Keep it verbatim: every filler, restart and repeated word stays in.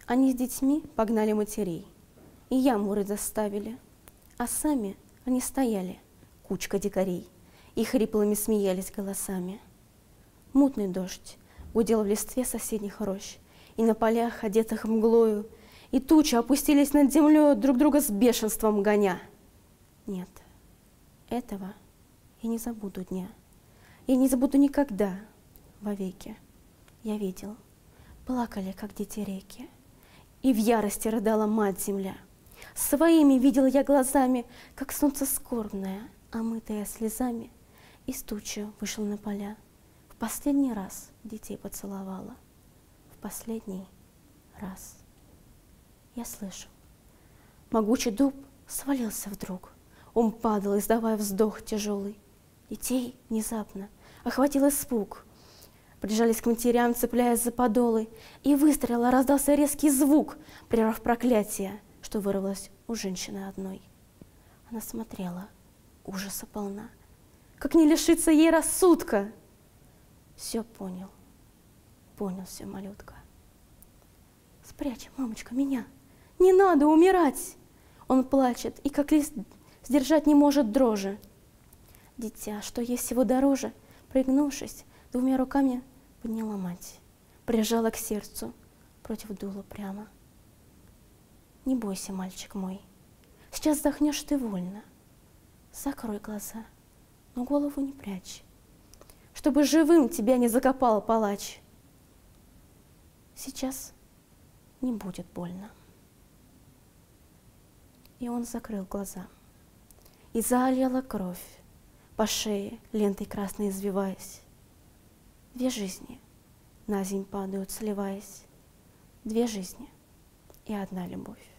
Они с детьми погнали матерей и яму рыть заставили, а сами они стояли, кучка дикарей, и хриплыми смеялись голосами. Мутный дождь гудел в листве соседних рощ, и на полях, одетых мглою, и тучи опустились над землей, друг друга с бешенством гоня. Нет, этого я не забуду дня, я не забуду никогда, вовеки. Я видел, плакали, как дети реки, и в ярости рыдала мать-земля. Своими видел я глазами, как солнце скорбное, омытое слезами, из тучи вышел на поля. В последний раз детей поцеловала, в последний раз. Я слышу, могучий дуб свалился вдруг, он падал, издавая вздох тяжелый. Детей внезапно охватил испуг, прижались к матерям, цепляясь за подолы, и выстрела раздался резкий звук, прервав проклятие, что вырвалось у женщины одной. Она смотрела, ужаса полна, как не лишиться ей рассудка. Все понял, понял все, малютка. Спрячь, мамочка, меня, не надо умирать. Он плачет и, как лист, сдержать не может дрожи. Дитя, что есть всего дороже, пригнувшись, двумя руками подняла мать, прижала к сердцу, против дула прямо. Не бойся, мальчик мой, сейчас вздохнешь ты вольно. Закрой глаза, но голову не прячь, чтобы живым тебя не закопал палач. Сейчас не будет больно. И он закрыл глаза, и залила кровь по шее, лентой красной извиваясь. Две жизни на земь падают, сливаясь, две жизни и одна любовь.